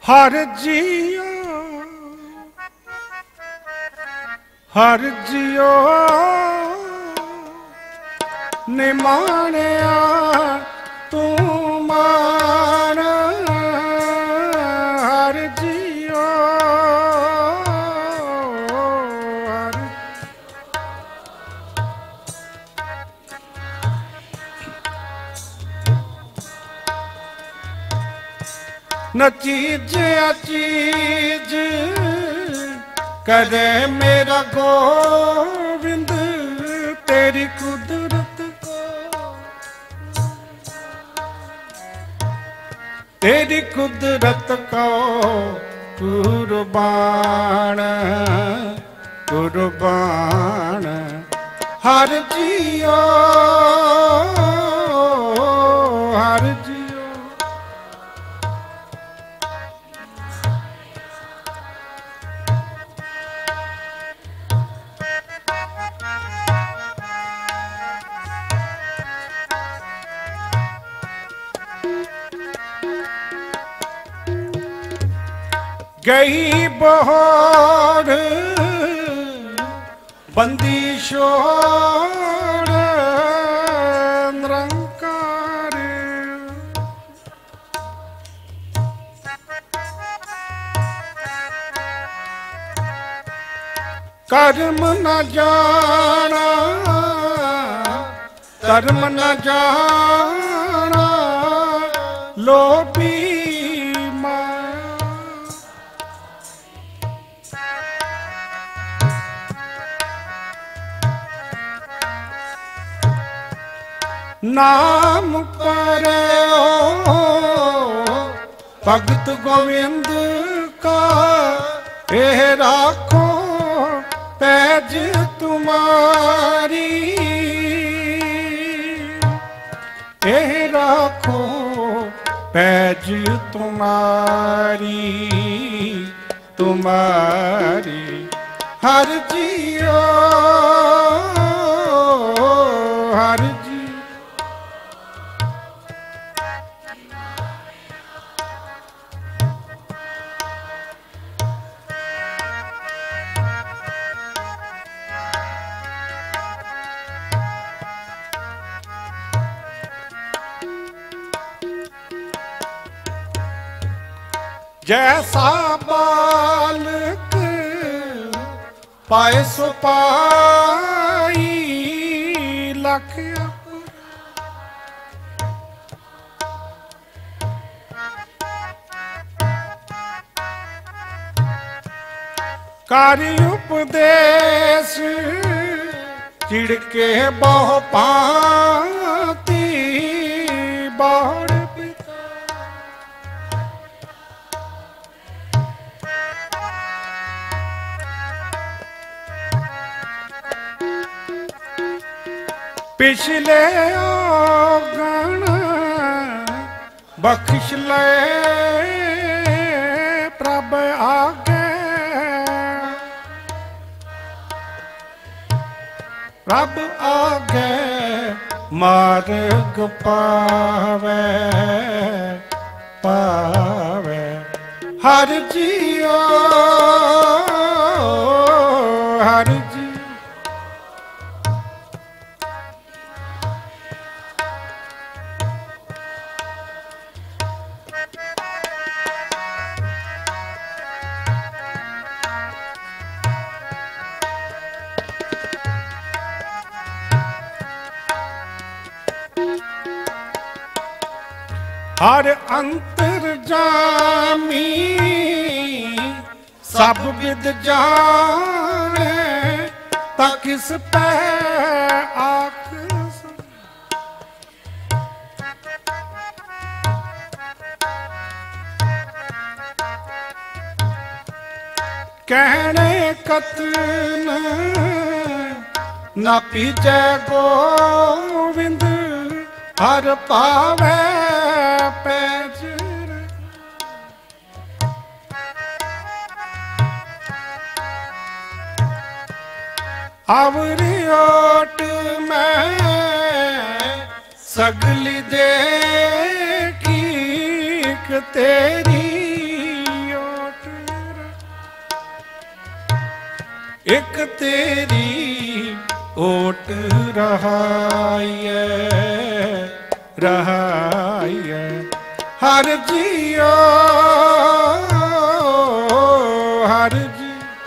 ਹਰ JIO ਹਰ JIO ਨਿਮਾਣਿਆ ਤੂੰ ਮਾਣ ਹਰ JIO ਹਰ न चीज अचीज करे मेरा गोविंद तेरी कुदरत को तेरी कुदरत को कुर्बान कुर्बान हर जियो हर जियो गई बहोर बंदी शोर निरंकार कर्म न जाना धर्म न जाना लोभी नाम पर भगत गोविंद का एह राखो पैज तुम्हारी एह राखो पैज तुम्हारी तुम्हारी हर जियो हर जैसा बालक पाए सो पाई लख कारी उपदेश चिड़के बहु पाती बाढ़ पिछले गण बख्श ले प्रभ आगे प्रभ आगे मार्ग पावे पावे हर जियो हर हर अंतर जामी सब विद जाने तक किस पे आख कहने कतन न पीछे गोविंद हर पावे पैज आवरी ओट में सगली देखी तेरी ਇੱਕ ਤੇਰੀ ਓਟ ਰਹਾਈਐ ਰਹਾਈਐ ਹਰ ਜੀਓ ਹਰ ਜੀ।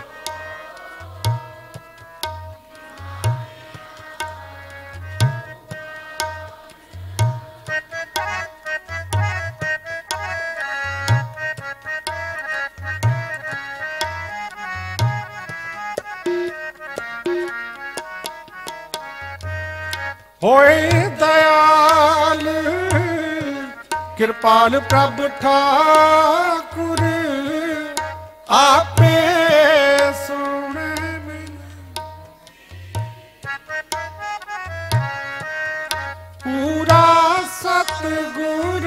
ਹੋਏ ਦਇਆਲ ਕਿਰਪਾਲ ਪ੍ਰਭ ਠਾਕੁਰ ਆਪੇ ਸੁਣੇ ਬਿਨ ਪੂਰਾ ਸਤਿਗੁਰ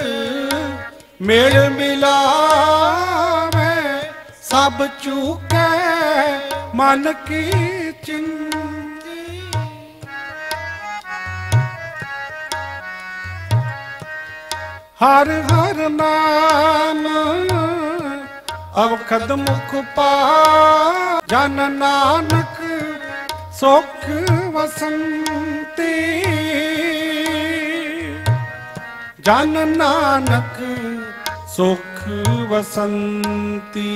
ਮੇਲ ਮਿਲਾਵੇ ਸਭ ਚੁਕੇ ਮਨ ਕੀ ਚਿੰਤਾ। ਹਰ ਹਰ ਨਾਮ ਅਵਖਦ ਮੁਖ ਪਾ ਜਨ ਨਾਨਕ ਸੁਖ ਵਸੰਤੀ ਜਨ ਨਾਨਕ ਸੁਖ ਵਸੰਤੀ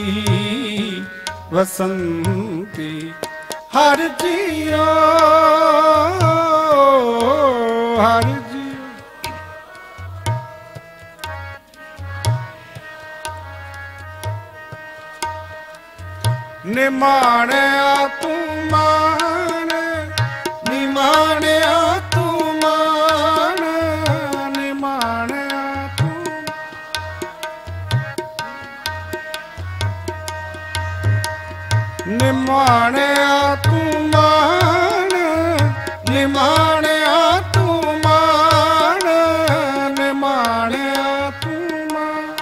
ਵਸੰਤੀ ਹਰ ਜੀਓ ਹਰ ਜੀ। ਨਿਮਾਣਿਆ ਤੂੰ ਮਾਣ ਨਿਮਾਣਿਆ ਤੂੰ ਮਾਣ ਨਿਮਾਣਿਆ ਤੂੰ ਨਿਮਾਣਿਆ ਤੂੰ ਮਾਣ ਨਿਮਾਣਿਆ ਤੂੰ ਮਾਣ ਨਿਮਾਣਿਆ ਤੂੰ ਮਾਣ।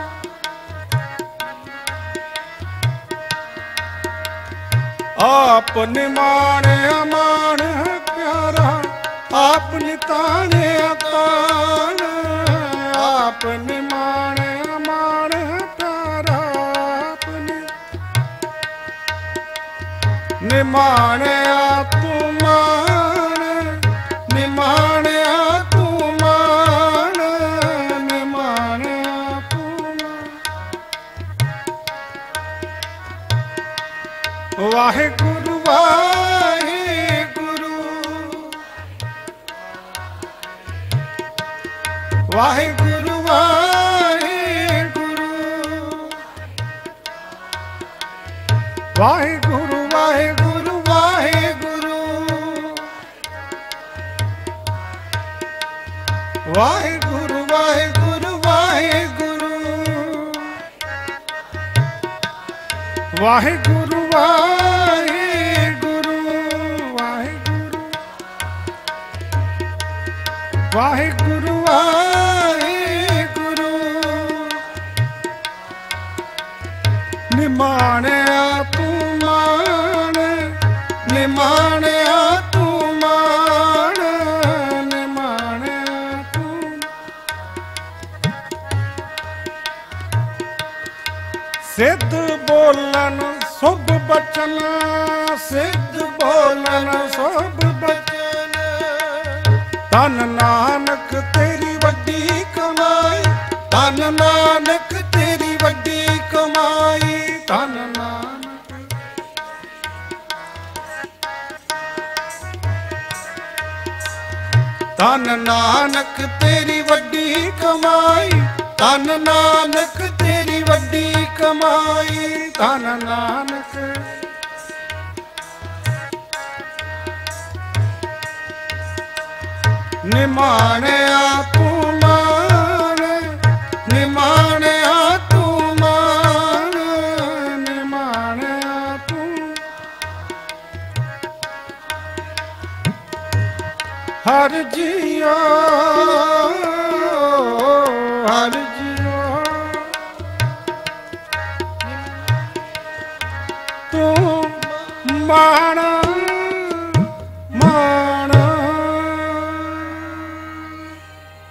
ਆਪ ਨਿਮਾਣਿਆ ਮਾਣ ਪਿਆਰਾ ਆਪ ਨਿਤਾਣਿਆ ਤਾਣ ਆਪ ਨਿਮਾਣਿਆ ਮਾਣ ਪਿਆਰਾ ਆਪ ਨਿਮਾਣਿਆ ਤੂੰ ਮਾਣ ਨਿਮਾਣਿਆ ਤੂੰ ਮਾਣ ਨਿਮਾਣਿਆ ਤੂੰ ਮਾਣ। ਵਾਹਿਗੁਰੂ ਵਾਹਿਗੁਰੂ ਵਾਹਿਗੁਰੂ ਵਾਹਿਗੁਰੂ ਵਾਹਿਗੁਰੂ ਵਾਹਿਗੁਰੂ ਵਾਹਿਗੁਰੂ ਵਾਹਿਗੁਰੂ ਵਾਹਿਗੁਰੂ ਵਾਹਿਗੁਰੂ ਵਾਹਿਗੁਰੂ ਵਾਹਿਗੁਰੂ ਵਾਹਿਗੁਰੂ ਨਿਮਾਣਿਆ ਤੂੰ ਮਾਣ ਨਿਮਾਣਿਆ ਤੂੰ ਮਾਣ ਨਿਮਾਣਿਆ ਤੂੰ। ਸਿੱਧ ਬੋਲਣ ਸੁਭ ਬਚਨ ਸਿੱਧ ਬੋਲਣ ਸੁਭ ਬਚਨ ਧਨ ਨਾਨਕ ਤੇਰੀ ਵੱਡੀ ਕਮਾਈ ਧਨ ਨਾਨਕ ਤੇਰੀ ਵੱਡੀ ਕਮਾਈ ਧਨ ਨਾਨਕ ਧਨ ਨਾਨਕ ਤੇਰੀ ਵੱਡੀ ਕਮਾਈ ਧਨ ਨਾਨਕ ਤੇਰੀ ਵੱਡੀ ਕਮਾਈ ਧਨ ਨਾਨਕ। ਨਿਮਾਣਿਆ ਤੂੰ